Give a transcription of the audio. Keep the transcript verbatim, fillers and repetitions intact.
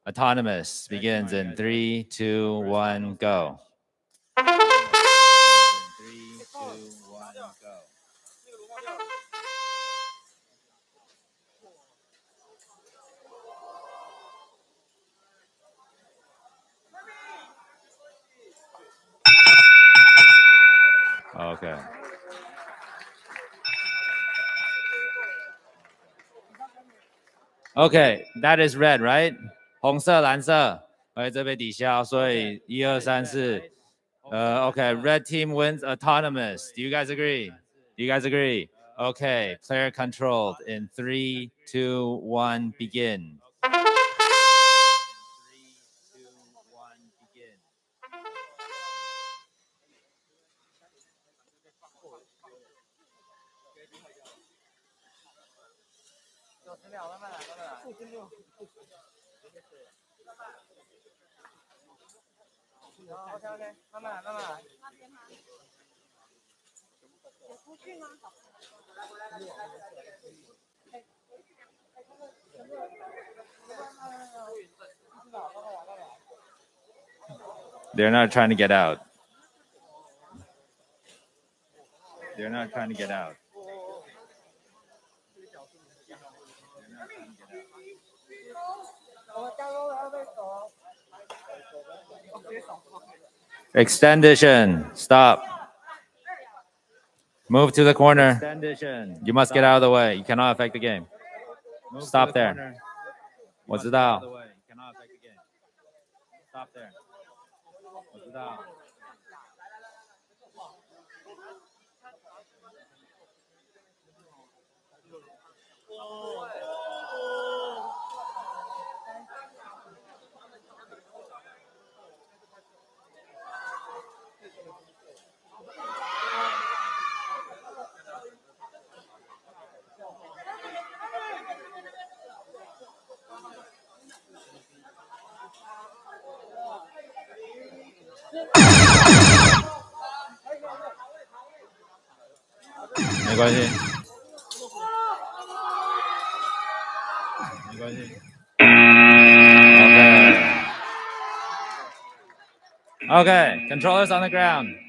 Autonomous begins in three, two, one, go. Three, two, one, go. Okay. Okay, that is red, right? 红色、蓝色，而这被抵消，所以一二三四。Uh, okay, red team wins autonomous. Do you guys agree? Do you guys agree? Okay, player controlled in three, two, one, begin. OK OK， 慢慢来，慢慢来。出去吗 ？They're not trying to get out. They're not trying to get out. Extension. Stop. Move to the corner. Extension. You must get out of the way. You cannot affect the game. Stop there. 我知道。Stop there. 我知道。没关系，没关系。Okay. Okay, controllers on the ground.